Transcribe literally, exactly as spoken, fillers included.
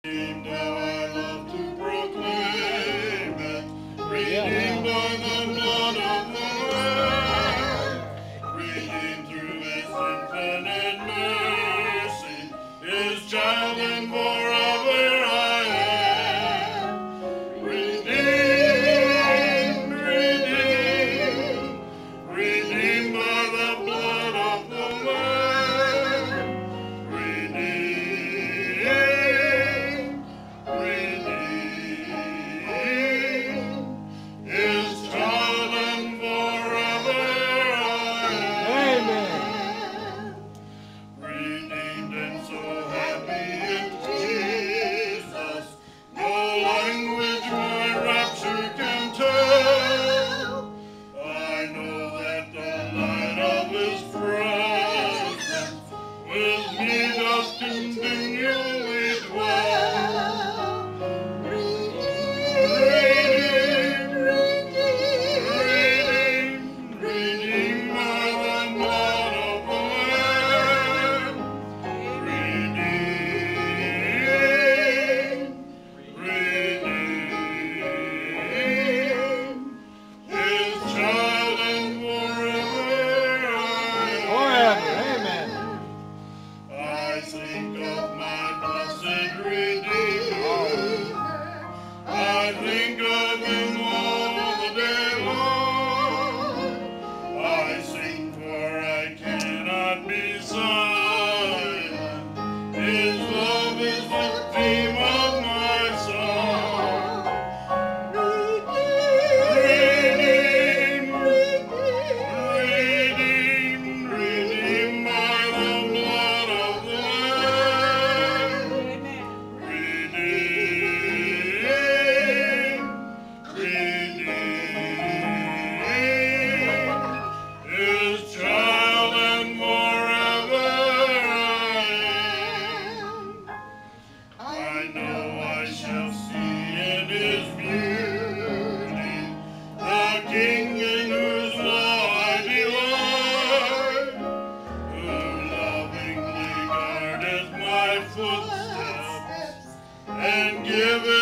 Redeemed, how I love to proclaim it. Redeemed by the blood of the Lamb. Redeemed through His infinite mercy. His child and forever I am. Redeemed, redeemed, redeemed by the blood of the Lamb. Redeemed, redeemed, His child and forever I am. Redeemed and so happy in Jesus, no language my rapture can tell. I know that the light of His presence with me does continually dwell. Redeemed, redeemed, redeemed by the blood of the Lamb. Redeemed, redeemed, His child and forever I Forever. am. Amen. I think of my blessed Redeemer. I think of Him all the day long. I sing for I cannot be silent. His love is the theme of my song. Redeemed, redeemed, redeemed by the blood of the Lamb. Redeemed, redeemed, His child and forever I am. I know I shall see in His beauty the King in whose law I delight, who lovingly guardeth my footsteps and giveth